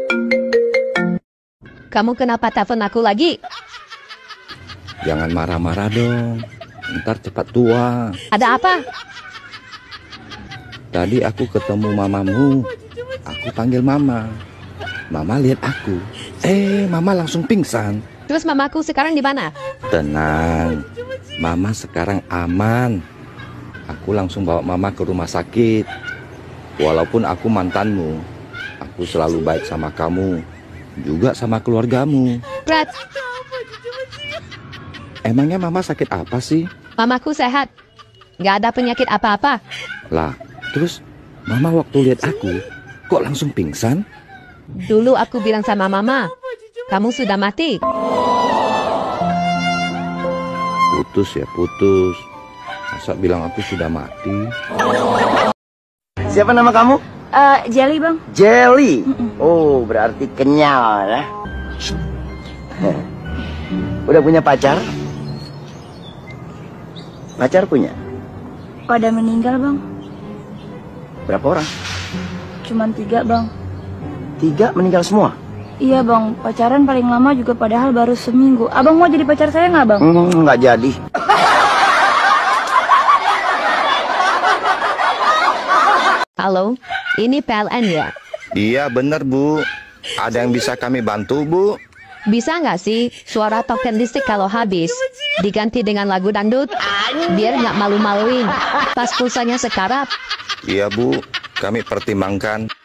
Kamu kenapa telepon aku lagi? Jangan marah-marah dong. Ntar cepat tua. Ada apa? Tadi aku ketemu mamamu. Aku panggil mama. Mama lihat aku. Mama langsung pingsan. Terus mamaku sekarang di mana? Tenang. Mama sekarang aman. Aku langsung bawa mama ke rumah sakit. Walaupun aku mantanmu, aku selalu baik sama kamu. Juga sama keluargamu. Brad, Emangnya mama sakit apa sih? mamaku sehat. Gak ada penyakit apa-apa. Lah, terus mama waktu lihat aku, kok langsung pingsan? Dulu aku bilang sama mama, kamu sudah mati. Putus ya putus. Masa bilang aku sudah mati? Siapa nama kamu? Jelly bang. Jelly. Oh, berarti kenyal ya. Udah punya pacar? Pacar punya? Pada meninggal bang. Berapa orang? Cuman 3 bang. 3 meninggal semua? Iya bang, pacaran paling lama juga padahal baru seminggu. Abang mau jadi pacar saya nggak bang? Nggak jadi. Halo, ini PLN ya? Iya bener Bu. Ada yang bisa kami bantu Bu? Bisa nggak sih suara token listrik kalau habis diganti dengan lagu dangdut? Biar nggak malu-maluin pas pulsanya sekarat. Iya Bu, kami pertimbangkan.